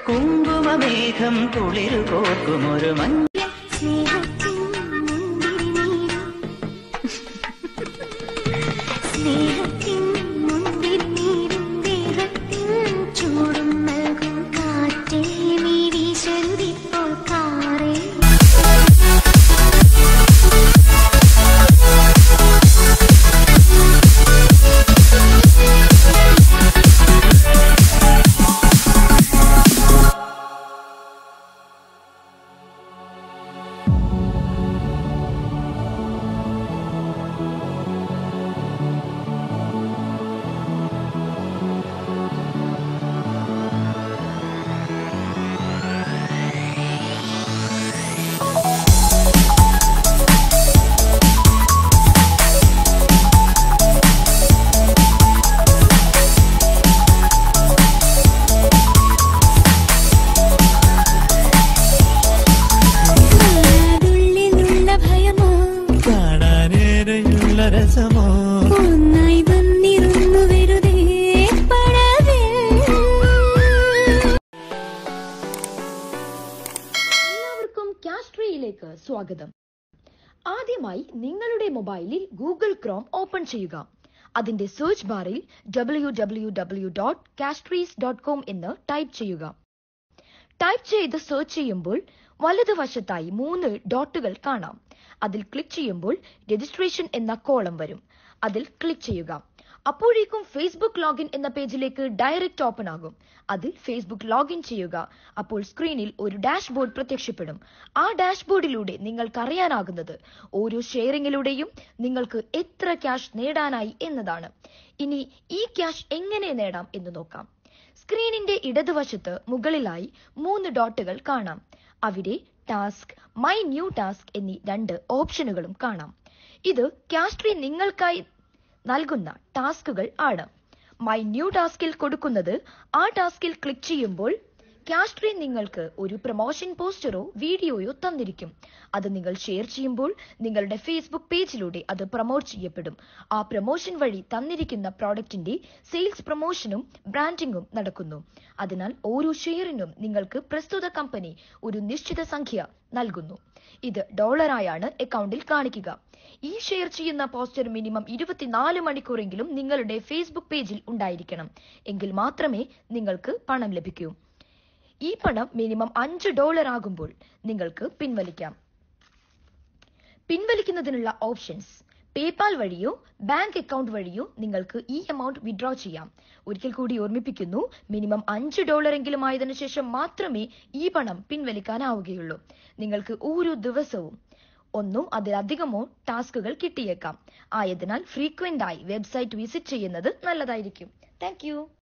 കുങ്കുമമേഘം കുളിരു കോർക്കുമൊരു മഞ്ഞ കാസ്ട്രിയിലേക്ക് സ്വാഗതം. ആദ്യമായി നിങ്ങളുടെ മൊബൈലിൽ ഗൂഗിൾ ക്രോം ഓപ്പൺ ചെയ്യുക. അതിന്റെ സെർച്ച് ബാറിൽ www.castries.com എന്ന് ടൈപ്പ് ചെയ്യുക. ടൈപ്പ് ചെയ്ത് സെർച്ച് ചെയ്യുമ്പോൾ വലതുവശത്തായി 3 ഡോട്ടുകൾ കാണാം. അതിൽ ക്ലിക്ക് ചെയ്യുമ്പോൾ രജിസ്ട്രേഷൻ എന്ന കോളം വരും. അതിൽ ക്ലിക്ക് ചെയ്യുക. അപ്പോഴേക്കും ഫേസ്ബുക്ക് ലോഗിൻ എന്ന പേജിലേക്ക് ഡയറക്റ്റ് ഓപ്പൺ ആകും. അതിൽ ഫേസ്ബുക്ക് ലോഗിൻ ചെയ്യുക. അപ്പോൾ സ്ക്രീനിൽ ഒരു ഡാഷ്ബോർഡ് പ്രത്യക്ഷപ്പെടും. ആ ഡാഷ്ബോർഡിലൂടെ നിങ്ങൾക്ക് അറിയാനാകുന്നത് ഓരോ ഷെയറിങ്ങിലൂടെയും നിങ്ങൾക്ക് എത്ര ക്യാഷ് നേടാനായി എന്നതാണ്. ഇനി ഈ ക്യാഷ് എങ്ങനെ നേടാം എന്ന് നോക്കാം. സ്ക്രീനിന്റെ ഇടതുവശത്ത് മുകളിലായി 3 ഡോട്ടുകൾ കാണാം. അവിടെ ടാസ്ക്, മൈ ന്യൂ ടാസ്ക് എന്നീ 2 ഓപ്ഷനുകളും കാണാം. ഇത് കാസ്ട്രി നിങ്ങൾക്കായി നൽകുന്ന ടാസ്കുകൾ ആണ്. മൈ ന്യൂ ടാസ്കിൽ കൊടുക്കുന്നത് ആ ടാസ്കിൽ ക്ലിക്ക് ചെയ്യുമ്പോൾ കാസ്ട്രി നിങ്ങൾക്ക് ഒരു പ്രൊമോഷൻ പോസ്റ്ററോ വീഡിയോയോ തന്നിരിക്കും. അത് നിങ്ങൾ ഷെയർ ചെയ്യുമ്പോൾ നിങ്ങളുടെ ഫേസ്ബുക്ക് പേജിലൂടെ അത് പ്രൊമോട്ട് ചെയ്യപ്പെടും. ആ പ്രൊമോഷൻ വഴി തന്നിരിക്കുന്ന പ്രോഡക്റ്റിന്റെ സെയിൽസ് പ്രൊമോഷനും ബ്രാൻഡിംഗും നടക്കുന്നു. അതിനാൽ ഓരോ ഷെയറിനും നിങ്ങൾക്ക് പ്രസ്തുത കമ്പനി ഒരു നിശ്ചിത സംഖ്യ നൽകുന്നു. ഇത് ഡോളറായാണ് അക്കൗണ്ടിൽ കാണിക്കുക. ഈ ഷെയർ ചെയ്യുന്ന പോസ്റ്റർ മിനിമം 24 മണിക്കൂറെങ്കിലും നിങ്ങളുടെ ഫേസ്ബുക്ക് പേജിൽ ഉണ്ടായിരിക്കണം. എങ്കിൽ മാത്രമേ നിങ്ങൾക്ക് പണം ലഭിക്കൂ. ഈ പണം മിനിമം $5 ആകുമ്പോൾ നിങ്ങൾക്ക് പിൻവലിക്കാം. പിൻവലിക്കുന്നതിനുള്ള ഓപ്ഷൻസ് പേപാൽ വഴിയോ ബാങ്ക് അക്കൗണ്ട് വഴിയോ നിങ്ങൾക്ക് ഈ എമൗണ്ട് വിഡ്രോ ചെയ്യാം. ഒരിക്കൽ കൂടി ഓർമ്മിപ്പിക്കുന്നു, മിനിമം $5 എങ്കിലും ആയതിനു ശേഷം മാത്രമേ ഈ പണം പിൻവലിക്കാനാവുകയുള്ളൂ. നിങ്ങൾക്ക് ഓരോ ദിവസവും 1 അതിലധികമോ ടാസ്കുകൾ കിട്ടിയേക്കാം. ആയതിനാൽ ഫ്രീക്വന്റ് ആയി വെബ്സൈറ്റ് വിസിറ്റ് ചെയ്യുന്നത് നല്ലതായിരിക്കും. Thank U.